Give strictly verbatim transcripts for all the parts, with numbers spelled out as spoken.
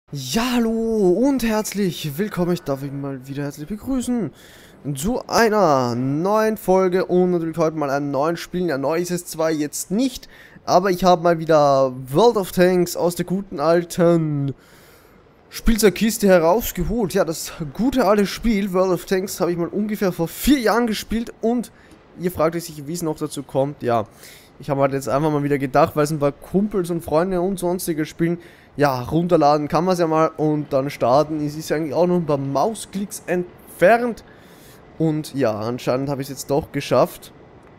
Ja, hallo und herzlich willkommen. Ich darf euch mal wieder herzlich begrüßen zu einer neuen Folge und natürlich heute mal einen neuen Spiel. Ja, neu ist es zwar jetzt nicht, aber ich habe mal wieder World of Tanks aus der guten alten Spielzeugkiste herausgeholt. Ja, das gute alte Spiel World of Tanks habe ich mal ungefähr vor vier Jahren gespielt und ihr fragt euch sicher, wie es noch dazu kommt. Ja, ich habe halt jetzt einfach mal wieder gedacht, weil es ein paar Kumpels und Freunde und sonstige spielen. Ja, runterladen kann man es ja mal und dann starten. Es ist eigentlich auch noch ein paar Mausklicks entfernt. Und ja, anscheinend habe ich es jetzt doch geschafft.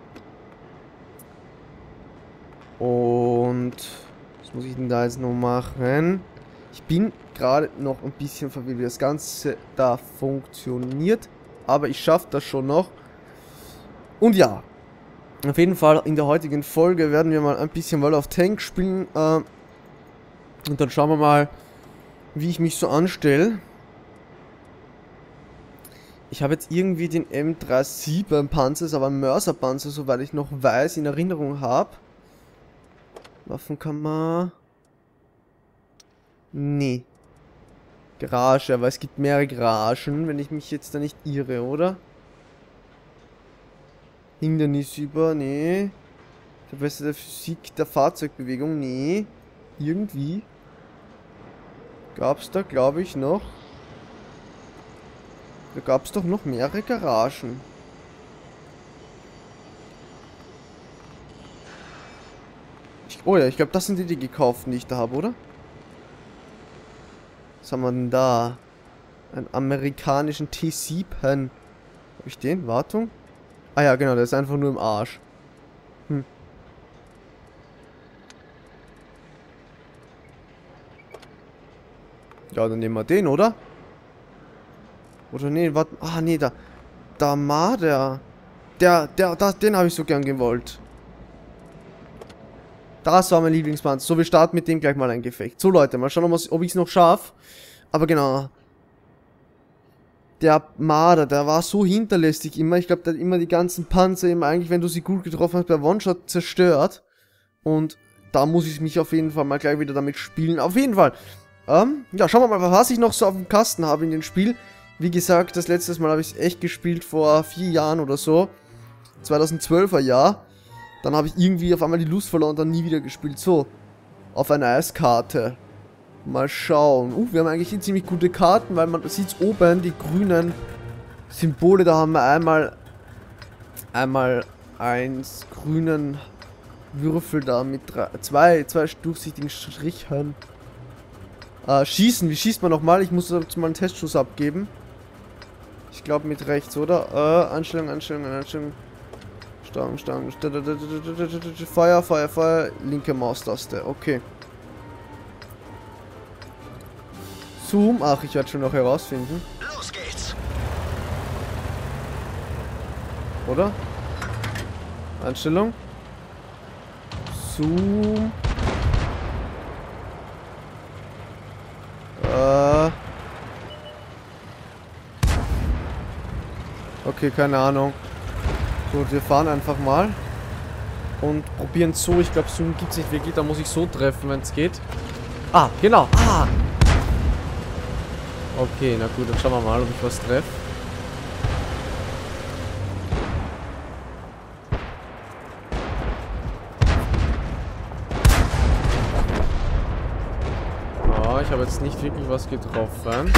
Und was muss ich denn da jetzt noch machen? Ich bin gerade noch ein bisschen verwirrt, wie das Ganze da funktioniert. Aber ich schaffe das schon noch. Und ja, auf jeden Fall in der heutigen Folge werden wir mal ein bisschen World of Tanks spielen. Äh, Und dann schauen wir mal, wie ich mich so anstelle. Ich habe jetzt irgendwie den M siebenunddreißig Panzer, ist aber ein Mörserpanzer, soweit ich noch weiß, in Erinnerung habe. Waffenkammer. Nee. Garage, aber es gibt mehrere Garagen, wenn ich mich jetzt da nicht irre, oder? Hindernis über, nee. Verbesserte Physik der Fahrzeugbewegung, nee. Irgendwie gab es da, glaube ich, noch. Da gab es doch noch mehrere Garagen. Ich, oh ja, ich glaube, das sind die, die gekauften, die ich da habe, oder? Was haben wir denn da? Einen amerikanischen T sieben. Habe ich den? Wartung? Ah ja, genau, der ist einfach nur im Arsch. Hm. Ja, dann nehmen wir den, oder? Oder nee, warte. Ah, nee, da. Da mal der. Der, der, das, den habe ich so gern gewollt. Das war mein Lieblingspanzer. So, wir starten mit dem gleich mal ein Gefecht. So, Leute, mal schauen, ob ich es noch schaffe. Aber genau. Der Marder, der war so hinterlistig immer. Ich glaube, der hat immer die ganzen Panzer immer eigentlich, wenn du sie gut getroffen hast, per One-Shot zerstört. Und da muss ich mich auf jeden Fall mal gleich wieder damit spielen. Auf jeden Fall. Ähm, ja, schauen wir mal, was ich noch so auf dem Kasten habe in dem Spiel. Wie gesagt, das letzte Mal habe ich es echt gespielt vor vier Jahren oder so. zweitausendzwölfer Jahr. Dann habe ich irgendwie auf einmal die Lust verloren und dann nie wieder gespielt. So, auf einer Eiskarte. Mal schauen. Uh, wir haben eigentlich ziemlich gute Karten, weil man sieht oben die grünen Symbole. Da haben wir einmal, einmal eins grünen Würfel da mit drei, zwei, zwei durchsichtigen Strichen. Äh, schießen, wie schießt man nochmal? Ich muss jetzt mal einen Testschuss abgeben. Ich glaube mit rechts, oder? Äh, Einstellung, Einstellung, Einstellung. Stangen, Stangen. Feuer, Feuer, Feuer. Linke Maustaste. Okay. Zoom. Ach, ich werde schon noch herausfinden. Los geht's. Oder? Einstellung. Zoom. Äh. Okay, keine Ahnung. Gut, wir fahren einfach mal. Und probieren so. Ich glaube, Zoom gibt es nicht wirklich. Da muss ich so treffen, wenn es geht. Ah, genau. Ah! Okay, na gut, dann schauen wir mal, ob ich was treffe. Oh, ich habe jetzt nicht wirklich was getroffen.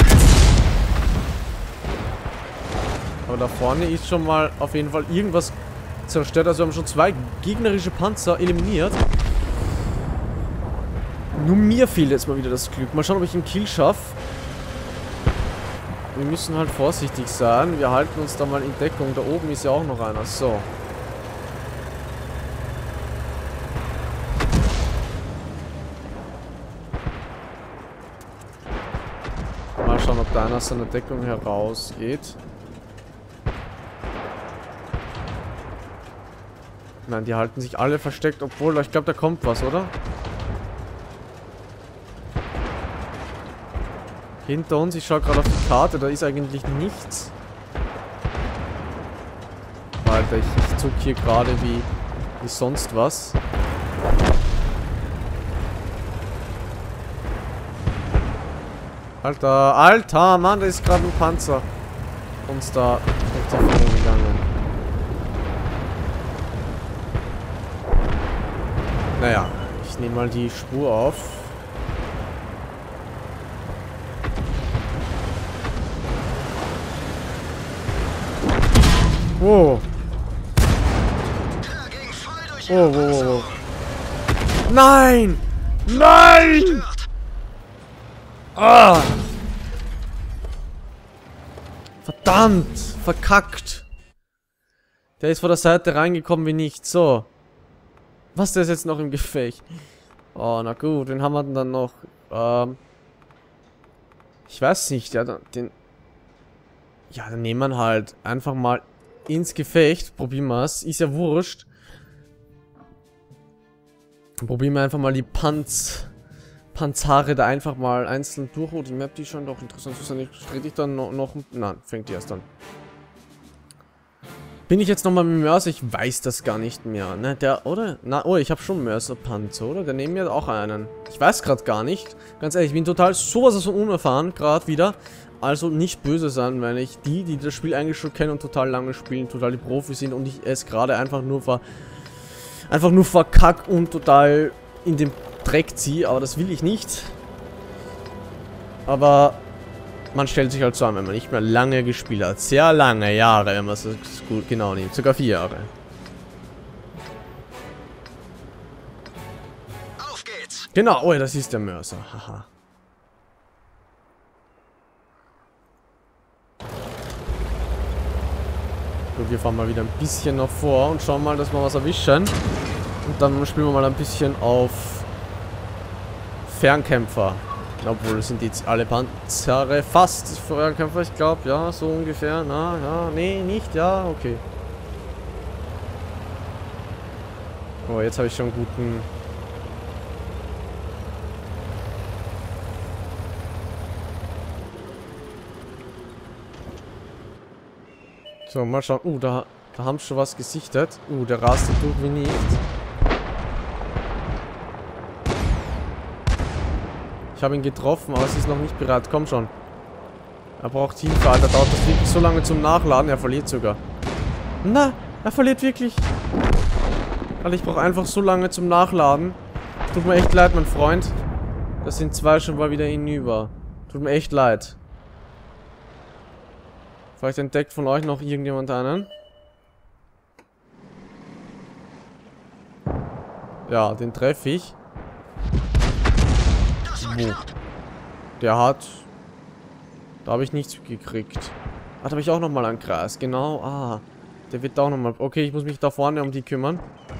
Aber da vorne ist schon mal auf jeden Fall irgendwas zerstört. Also wir haben schon zwei gegnerische Panzer eliminiert. Nur mir fehlt jetzt mal wieder das Glück. Mal schauen, ob ich einen Kill schaffe. Wir müssen halt vorsichtig sein. Wir halten uns da mal in Deckung. Da oben ist ja auch noch einer. So. Mal schauen, ob da einer aus seiner Deckung herausgeht. Nein, die halten sich alle versteckt, obwohl, ich glaube, da kommt was, oder? Hinter uns, ich schaue gerade auf die Karte, da ist eigentlich nichts. Alter, ich, ich zuck hier gerade wie, wie sonst was. Alter, Alter, Mann, da ist gerade ein Panzer uns da richtig gegangen. Naja, ich nehme mal die Spur auf. Wow. Oh, wow, wow, wow. Nein! Nein! Ah! Verdammt! Verkackt! Der ist von der Seite reingekommen wie nicht. So. Was, der ist jetzt noch im Gefecht? Oh, na gut. Wen haben wir denn dann noch? Ähm. Ich weiß nicht. Ja, den... Ja, dann nehmen wir halt einfach mal ins Gefecht. Probieren wir es. Ist ja wurscht. Probieren wir einfach mal die Panz... Panzare da einfach mal einzeln durch. Oh, die Map, die schon doch interessant ist. Rede ich dann noch, noch... Nein, fängt die erst an. Bin ich jetzt nochmal mit Mörser? Ich weiß das gar nicht mehr. Ne, der, oder? Na, oh, ich habe schon Mörser-Panzer, oder? Der nehmen mir auch einen. Ich weiß gerade gar nicht. Ganz ehrlich, ich bin total sowas von unerfahren, gerade wieder. Also nicht böse sein, weil ich die, die das Spiel eigentlich schon kennen und total lange spielen, total die Profis sind und ich es gerade einfach nur ver... Einfach nur verkack und total in den Dreck ziehe, aber das will ich nicht. Aber man stellt sich halt so an, wenn man nicht mehr lange gespielt hat. Sehr lange Jahre, wenn man es gut genau nimmt. Sogar vier Jahre. Auf geht's! Genau, oh, das ist der Mörser. Haha. Gut, wir fahren mal wieder ein bisschen noch vor und schauen mal, dass wir was erwischen. Und dann spielen wir mal ein bisschen auf Fernkämpfer. Obwohl, das sind jetzt alle Panzere fast Fernkämpfer, ich glaube, ja, so ungefähr. Na, ja, nee, nicht, ja, okay. Oh, jetzt habe ich schon einen guten... So, mal schauen. Uh, da, da haben sie schon was gesichtet. Uh, der rast durch wie nicht. Ich habe ihn getroffen, aber es ist noch nicht bereit. Komm schon. Er braucht Hilfe, Alter. Dauert das wirklich so lange zum Nachladen? Er verliert sogar. Na, er verliert wirklich. Alter, ich brauche einfach so lange zum Nachladen. Tut mir echt leid, mein Freund. Das sind zwei schon mal wieder hinüber. Tut mir echt leid. Vielleicht entdeckt von euch noch irgendjemand einen. Ja, den treffe ich. Wo? Der hat... Da habe ich nichts gekriegt. Ah, da habe ich auch nochmal einen Kreis. Genau, ah. Der wird auch nochmal... Okay, ich muss mich da vorne um die kümmern.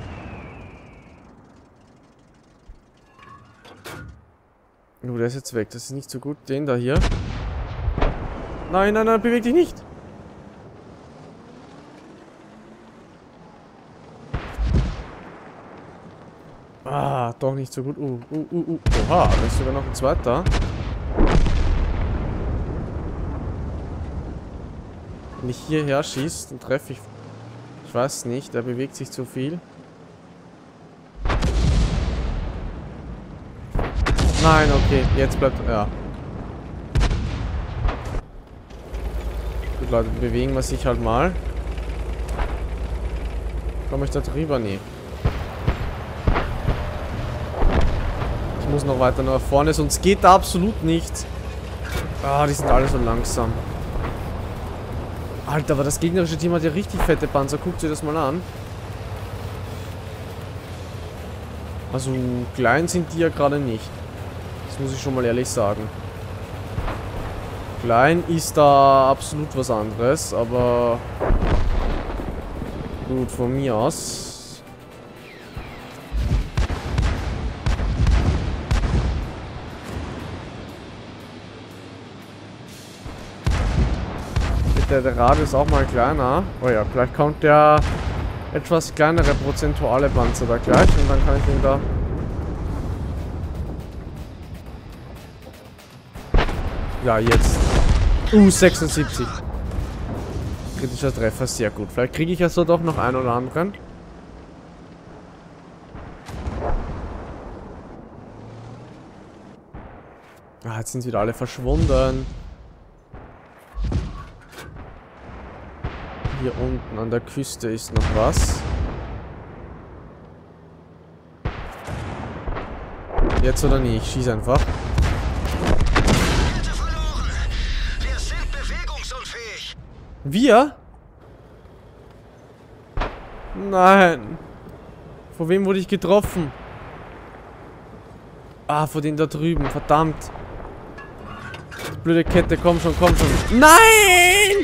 Oh, der ist jetzt weg. Das ist nicht so gut. Den da hier. Nein, nein, nein, beweg dich nicht. Ah, doch nicht so gut. Uh, uh, uh, uh. Oha, da ist sogar noch ein zweiter. Wenn ich hierher schieße, dann treffe ich... Ich weiß nicht, der bewegt sich zu viel. Nein, okay, jetzt bleibt... Ja. Gut, Leute, bewegen wir sich halt mal. Komme ich da drüber? Nee. Ich muss noch weiter nach vorne, sonst geht da absolut nichts. Ah, die sind alle so langsam. Alter, aber das gegnerische Team hat ja richtig fette Panzer. Guckt euch das mal an. Also, klein sind die ja gerade nicht. Das muss ich schon mal ehrlich sagen. Klein ist da absolut was anderes, aber... Gut, von mir aus... Der, der Radius auch mal kleiner. Oh ja, vielleicht kommt der etwas kleinere prozentuale Panzer da gleich und dann kann ich ihn da... Ja, jetzt. Uh, sechsundsiebzig. Kritischer Treffer, sehr gut. Vielleicht kriege ich ja so doch noch einen oder anderen. Ah, jetzt sind sie wieder alle verschwunden. Hier unten an der Küste ist noch was. Jetzt oder nicht? Schieß einfach. Wir sind bewegungsunfähig. Wir? Nein. Vor wem wurde ich getroffen? Ah, vor den da drüben. Verdammt. Die blöde Kette, komm schon, komm schon. Nein!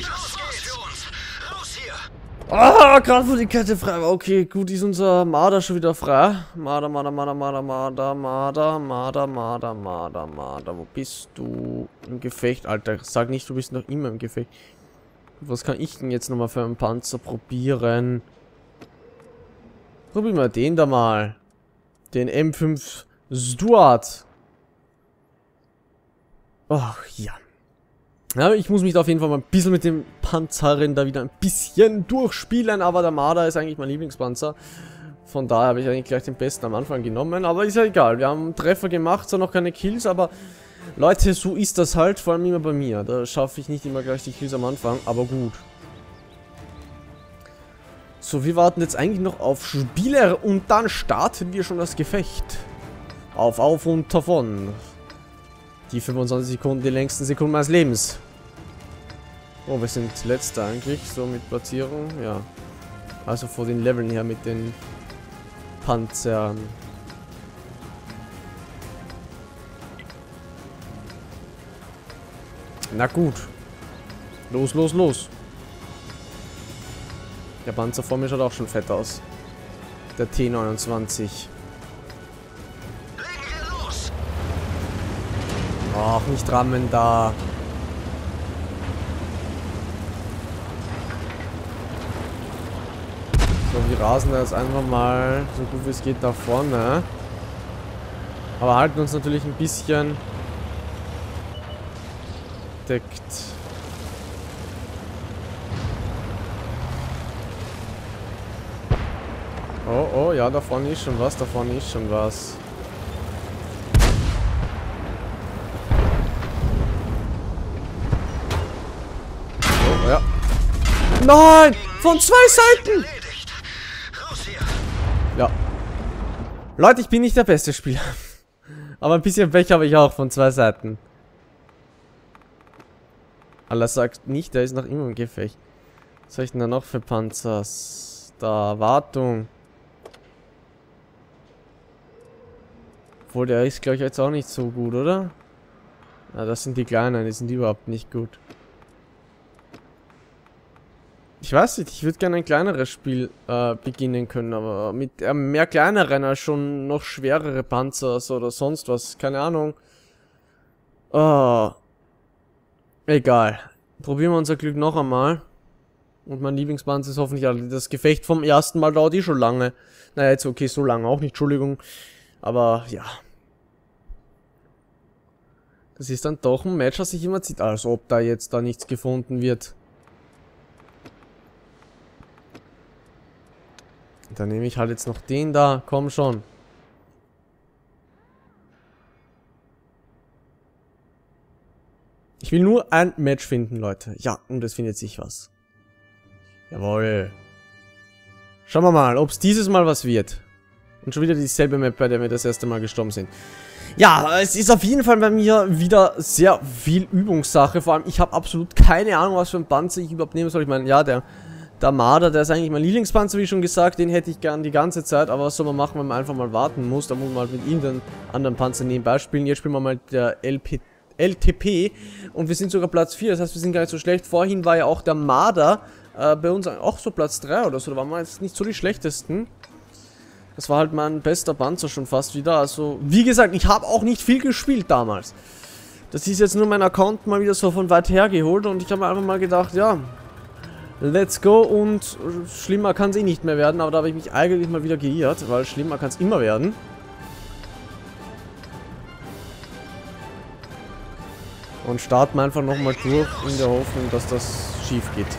Ah, gerade wo die Kette frei war. Okay, gut, ist unser Marder schon wieder frei. Marder, Marder, Marder, Marder, Marder, Marder, Marder, Marder, Marder, Marder. Wo bist du? Im Gefecht, Alter. Sag nicht, du bist noch immer im Gefecht. Was kann ich denn jetzt nochmal für einen Panzer probieren? Probieren wir den da mal. Den M fünf Stuart. Ach, ja. Ja, ich muss mich da auf jeden Fall mal ein bisschen mit dem Panzerrennen da wieder ein bisschen durchspielen, aber der Marder ist eigentlich mein Lieblingspanzer. Von daher habe ich eigentlich gleich den besten am Anfang genommen, aber ist ja egal. Wir haben einen Treffer gemacht, zwar noch keine Kills, aber Leute, so ist das halt, vor allem immer bei mir. Da schaffe ich nicht immer gleich die Kills am Anfang, aber gut. So, wir warten jetzt eigentlich noch auf Spieler und dann starten wir schon das Gefecht. Auf, auf und davon. Die fünfundzwanzig Sekunden, die längsten Sekunden meines Lebens. Oh, wir sind letzter eigentlich, so mit Platzierung, ja. Also vor den Leveln her mit den Panzern. Na gut. Los, los, los. Der Panzer vor mir schaut auch schon fett aus. Der T neunundzwanzig. Ach, nicht rammen da. So, wir rasen da jetzt einfach mal so gut wie es geht nach vorne. Aber halten uns natürlich ein bisschen deckt. Oh, oh, ja, da vorne ist schon was, da vorne ist schon was. Oh, ja. Nein! Von zwei Seiten! Ja. Leute, ich bin nicht der beste Spieler. Aber ein bisschen Pech habe ich auch von zwei Seiten. Allah sagt nicht, der ist noch immer im Gefecht. Was soll ich denn da noch für Panzers? Da, Wartung. Obwohl, der ist, glaube ich, jetzt auch nicht so gut, oder? Ja, das sind die Kleinen, die sind überhaupt nicht gut. Ich weiß nicht, ich würde gerne ein kleineres Spiel äh, beginnen können, aber mit äh, mehr kleineren als schon noch schwerere Panzer oder sonst was, keine Ahnung. Oh. Egal. Probieren wir unser Glück noch einmal. Und mein Lieblingspanzer ist hoffentlich alle. Das Gefecht vom ersten Mal dauert eh schon lange. Naja, jetzt okay, so lange auch nicht, Entschuldigung. Aber ja. Das ist dann doch ein Match, das sich immer zieht. Als ob da jetzt da nichts gefunden wird. Dann nehme ich halt jetzt noch den da. Komm schon. Ich will nur ein Match finden, Leute. Ja, und es findet sich was. Jawohl. Schauen wir mal, ob es dieses Mal was wird. Und schon wieder dieselbe Map, bei der wir das erste Mal gestorben sind. Ja, es ist auf jeden Fall bei mir wieder sehr viel Übungssache. Vor allem, ich habe absolut keine Ahnung, was für ein Panzer ich überhaupt nehmen soll. Ich meine, ja, der... Der Marder, der ist eigentlich mein Lieblingspanzer, wie schon gesagt, den hätte ich gern die ganze Zeit, aber was soll man machen, wenn man einfach mal warten muss, da muss man halt mit ihm den anderen Panzer nebenbei spielen. Jetzt spielen wir mal der L P, L T P und wir sind sogar Platz vier, das heißt, wir sind gar nicht so schlecht. Vorhin war ja auch der Marder äh, bei uns auch so Platz drei oder so, da waren wir jetzt nicht so die schlechtesten. Das war halt mein bester Panzer schon fast wieder, also wie gesagt, ich habe auch nicht viel gespielt damals. Das ist jetzt nur mein Account mal wieder so von weit her geholt und ich habe mir einfach mal gedacht, ja... Let's go und schlimmer kann es eh nicht mehr werden, aber da habe ich mich eigentlich mal wieder geirrt, weil schlimmer kann es immer werden. Und starten wir einfach nochmal durch in der Hoffnung, dass das schief geht.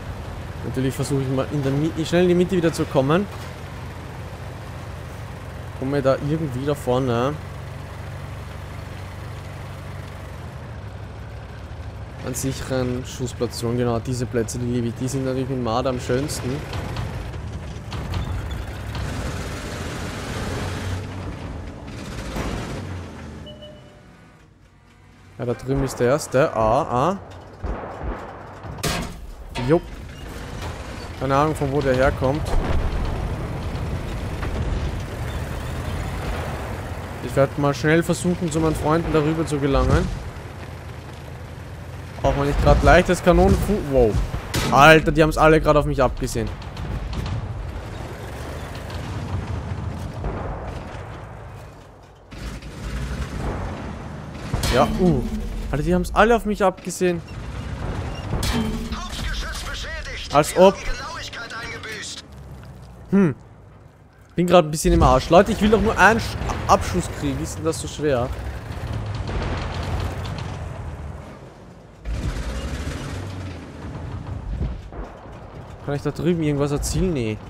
Natürlich versuche ich mal in der Mitte, schnell in die Mitte wieder zu kommen. Kommen wir da irgendwie da vorne an sicheren Schussplatzierungen? Genau, diese Plätze, die liebe ich. Die sind natürlich mit Marder am schönsten. Ja, da drüben ist der erste. Ah, ah. Jupp. Keine Ahnung, von wo der herkommt. Ich werde mal schnell versuchen, zu meinen Freunden darüber zu gelangen. Auch wenn ich gerade leichtes Kanonenfu... Wow. Alter, die haben es alle gerade auf mich abgesehen. Ja, uh. Alter, die haben es alle auf mich abgesehen. Als ob... Hm. Bin gerade ein bisschen im Arsch. Leute, ich will doch nur einen Sch Abschuss kriegen. Ist denn das so schwer? Kann ich da drüben irgendwas erzielen? Nee.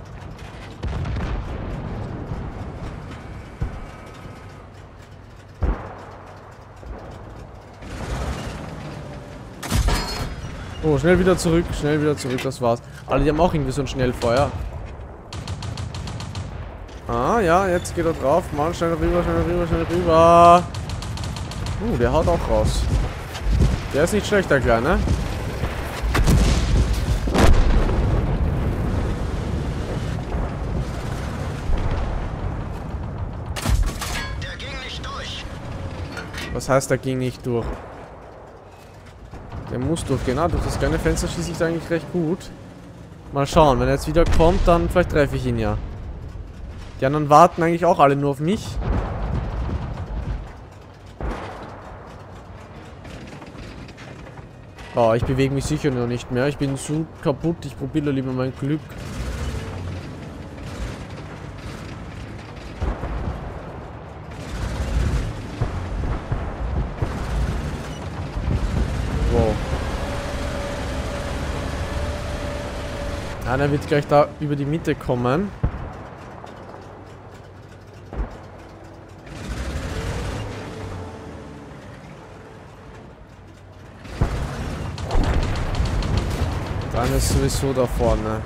Oh, schnell wieder zurück. Schnell wieder zurück. Das war's. Alle, die haben auch irgendwie so ein Schnellfeuer. Ah, ja, jetzt geht er drauf. Mal schnell rüber, schnell rüber, schnell rüber. Uh, der haut auch raus. Der ist nicht schlecht, der Kleine. Der ging nicht durch. Was heißt, der ging nicht durch? Der muss durchgehen. Ah, durch das kleine Fenster schieße ich da eigentlich recht gut. Mal schauen, wenn er jetzt wieder kommt, dann vielleicht treffe ich ihn ja. Die anderen warten eigentlich auch alle nur auf mich. Oh, ich bewege mich sicher noch nicht mehr. Ich bin so kaputt. Ich probiere lieber mein Glück. Wow. Einer wird gleich da über die Mitte kommen. Einer ist sowieso da vorne.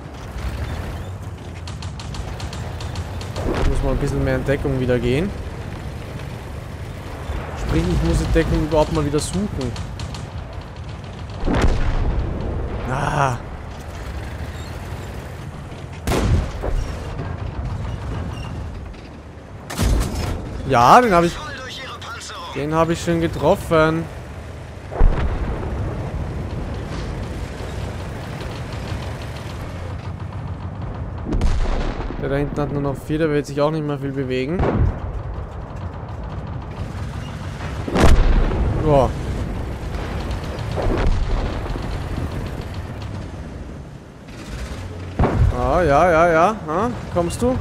Ich muss mal ein bisschen mehr in Deckung wieder gehen. Sprich, ich muss die Deckung überhaupt mal wieder suchen. Ah. Ja, den habe ich... Den habe ich schon getroffen. Der da hinten hat nur noch vier, der wird sich auch nicht mehr viel bewegen. Boah. Ah, ja, ja, ja. Ah, kommst du?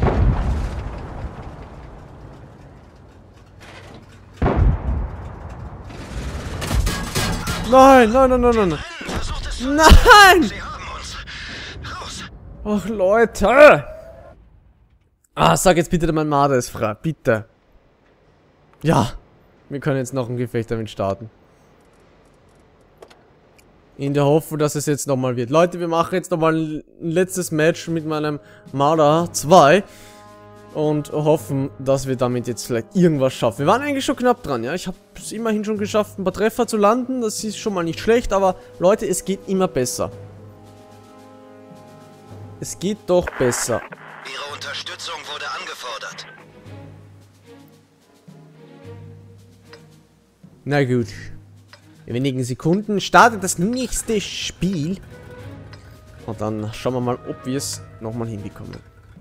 Nein, nein, nein, nein, nein. Nein! Ach, Leute! Ah, sag jetzt bitte, mein Marder ist frei. Bitte. Ja. Wir können jetzt noch ein Gefecht damit starten. In der Hoffnung, dass es jetzt nochmal wird. Leute, wir machen jetzt nochmal ein letztes Match mit meinem Marder zwei. Und hoffen, dass wir damit jetzt vielleicht irgendwas schaffen. Wir waren eigentlich schon knapp dran, ja. Ich habe es immerhin schon geschafft, ein paar Treffer zu landen. Das ist schon mal nicht schlecht, aber Leute, es geht immer besser. Es geht doch besser. Ihre Unterstützung wurde angefordert. Na gut. In wenigen Sekunden startet das nächste Spiel. Und dann schauen wir mal, ob wir es nochmal hinbekommen.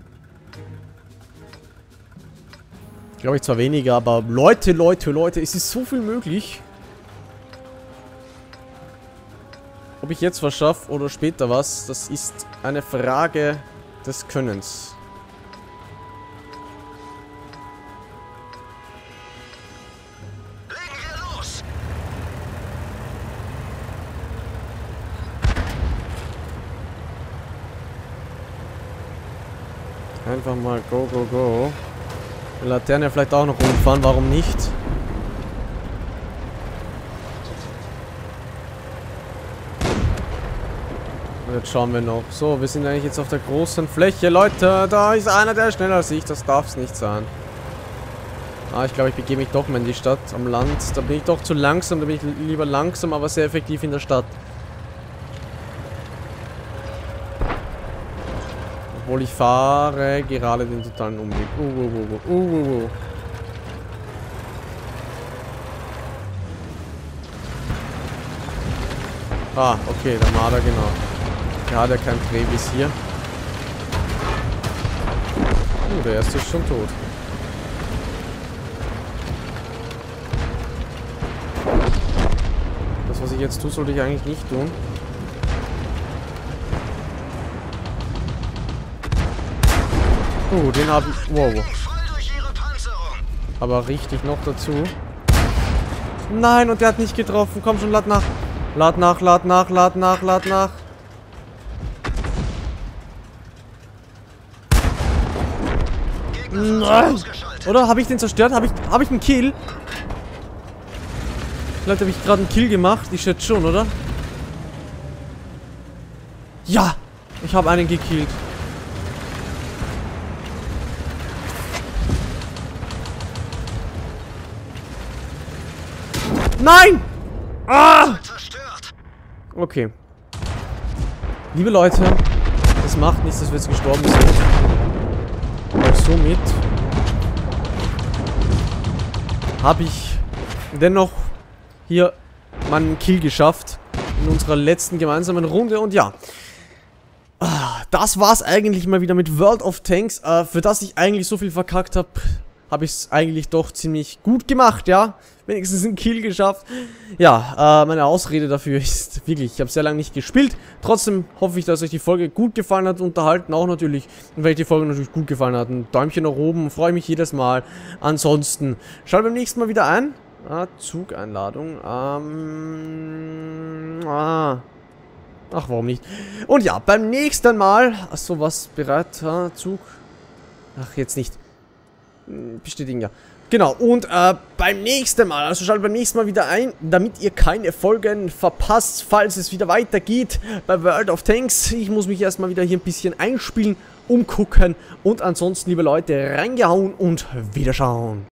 Glaube ich zwar weniger, aber Leute, Leute, Leute, es ist so viel möglich. Ob ich jetzt was schaffe oder später was, das ist eine Frage des Könnens. Legen wir los! Einfach mal go, go, go. Die Laterne vielleicht auch noch rumfahren, warum nicht? Und jetzt schauen wir noch. So, wir sind eigentlich jetzt auf der großen Fläche. Leute, da ist einer, der ist schneller als ich. Das darf es nicht sein. Ah, ich glaube, ich begebe mich doch mal in die Stadt, am Land. Da bin ich doch zu langsam. Da bin ich lieber langsam, aber sehr effektiv in der Stadt. Obwohl ich fahre gerade den totalen Umweg. Uh, uh, uh, uh, uh, uh. Ah, okay, der Marder, genau. Der hat ja kein Trevis hier. Uh, der erste ist schon tot. Das, was ich jetzt tue, sollte ich eigentlich nicht tun. Oh, den habe ich... Wow. Aber richtig noch dazu. Nein, und der hat nicht getroffen. Komm schon, lad nach. Lad nach, lad nach, lad nach, lad nach. Nein. Oder? Habe ich den zerstört? Habe ich, hab ich einen Kill? Vielleicht habe ich gerade einen Kill gemacht. Ich schätze schon, oder? Ja! Ich habe einen gekillt. Nein! Ah! Okay. Liebe Leute, das macht nichts, dass wir jetzt gestorben sind. Und somit habe ich dennoch hier meinen Kill geschafft in unserer letzten gemeinsamen Runde. Und ja, das war's eigentlich mal wieder mit World of Tanks. Äh, für das ich eigentlich so viel verkackt habe, habe ich es eigentlich doch ziemlich gut gemacht, ja. Wenigstens einen Kill geschafft. Ja, äh, meine Ausrede dafür ist wirklich, ich habe sehr lange nicht gespielt. Trotzdem hoffe ich, dass euch die Folge gut gefallen hat, unterhalten auch natürlich. Und wenn euch die Folge natürlich gut gefallen hat, ein Däumchen nach oben, freue mich jedes Mal. Ansonsten, schaut beim nächsten Mal wieder ein. Ah, Zugeinladung. Ähm, ah. Ach, warum nicht? Und ja, beim nächsten Mal. Achso, was bereit? Ah, Zug. Ach, jetzt nicht. Bestätigen, ja. Genau, und äh, beim nächsten Mal, also schaltet beim nächsten Mal wieder ein, damit ihr keine Folgen verpasst, falls es wieder weitergeht bei World of Tanks. Ich muss mich erstmal wieder hier ein bisschen einspielen, umgucken und ansonsten, liebe Leute, reingehauen und wiederschauen.